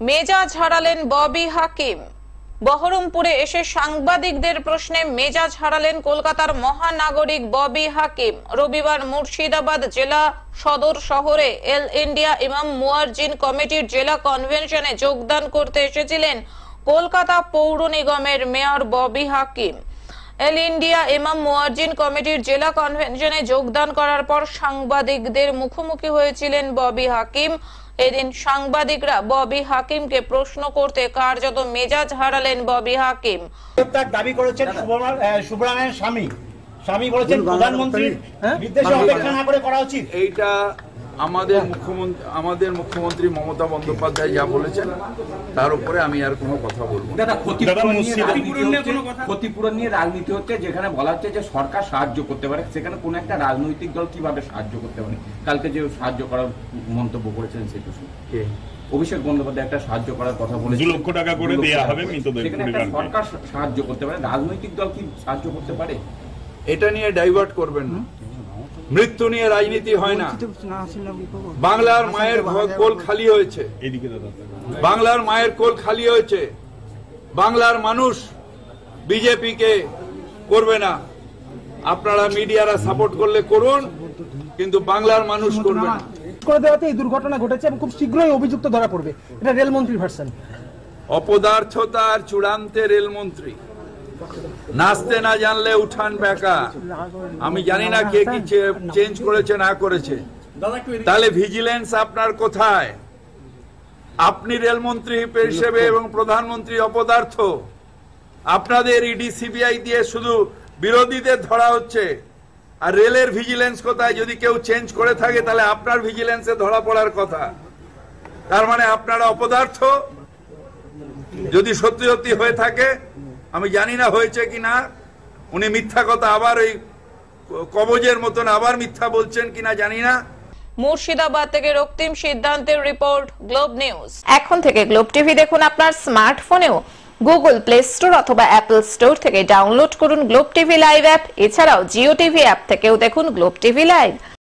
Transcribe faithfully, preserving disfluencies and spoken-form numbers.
মেজাজ হারালেন ববি হাকিম। বহরমপুরে এসে সাংবাদিকদের প্রশ্নে মেজাজ হারালেন কলকাতার মহানাগরিক ববি হাকিম। রবিবার মুর্শিদাবাদ জেলা সদর শহরে এল ইন্ডিয়া ইমাম মুয়াজ্জিন কমিটির জেলা কনভেনশনে যোগদান করতে এসেছিলেন কলকাতা পৌর নিগমের mayor Bobby Hakim. All India ইমাম মুয়াজ্জিন কমিটির জেলা কনভেনশনে যোগদান করার পর সাংবাদিকদের মুখোমুখি হয়েছিলেন ববি হাকিম। এদিন সাংবাদিকরা ববি হাকিমকে প্রশ্ন করতে কার্যত মেজাজ হারালেন ববি হাকিম। দাবি করেছেন সুব্রমণিয়ার স্বামী স্বামী বলেছেন প্রধানমন্ত্রীর নির্দেশে অপেক্ষা না করে করা উচিত। এইটা আমাদের মুখ্যমন্ত্রী আমাদের মুখ্যমন্ত্রী মমতা বন্দ্যোপাধ্যায় যা বলেছেন তার উপরে আমি আর কোনো কথা বলবো না। দাদা, ক্ষতিপূরণ নিয়ে রাজনীতি হচ্ছে, যেখানে বলা হচ্ছে যে সরকার সাহায্য করতে পারে, সেখানে কোন একটা রাজনৈতিক দল কিভাবে সাহায্য করতে পারে? কালকে যে সাহায্য করার মন্তব্য করেছেন সেটা অভিষেক বন্দ্যোপাধ্যায় একটা সাহায্য করার কথা বলেছেন, দু লক্ষ টাকা করে দেয়া হবে মৃতদের। সেখানে একটা সরকার সাহায্য করতে পারে, রাজনৈতিক দল কি সাহায্য করতে পারে? এটা নিয়ে ডাইভার্ট করবেন না। মৃত্যু নিয়ে রাজনীতি হয় না। বাংলার মায়ের কোল খালি হয়েছে, বাংলার মায়ের কোল খালি হয়েছে। বাংলার মানুষ বিজেপি কে করবে না। আপনারা মিডিয়ারা সাপোর্ট করলে করুন, কিন্তু বাংলার মানুষ করবে না। করে দেওয়াতে এই দুর্ঘটনা ঘটেছে এবং খুব শীঘ্রই অভিযুক্ত ধরা পড়বে। এটা রেলমন্ত্রীর ভার্সন। অপদার্থতার চূড়ান্তে রেলমন্ত্রী, নাচতে না জানলে উঠান বেকা। আমি জানি না কে কি চেঞ্জ করেছে না করেছে। তাহলে ভিজিলেন্স আপনার কোথায়? আপনি রেলমন্ত্রী হিসেবে এবং প্রধানমন্ত্রী অপদার্থ। আপনাদের ইডি সিবিআই দিয়ে শুধু বিরোধীদের ধরা হচ্ছে, আর রেলের ভিজিলেন্স কোথায়? যদি কেউ চেঞ্জ করে থাকে তাহলে আপনার ভিজিলেন্সে ধরা পড়ার কথা। তার মানে আপনারা অপদার্থ। যদি সত্যি সত্যি হয়ে থাকে, আমি জানি না হয়েছে কিনা, উনি মিথ্যা কথা আবার ওই কবজের মতন আবার মিথ্যা বলছেন কিনা জানি না। মুর্শিদাবাদ থেকে রক্তিম সিদ্ধান্তের রিপোর্ট, গ্লোব নিউজ। এখন থেকে গ্লোব টিভি দেখুন আপনার স্মার্টফোনেও। গুগল প্লে স্টোর অথবা অ্যাপল স্টোর থেকে ডাউনলোড করুন গ্লোব টিভি লাইভ অ্যাপ। এছাড়াও জিও টিভি অ্যাপ থেকেও দেখুন গ্লোব টিভি লাইভ।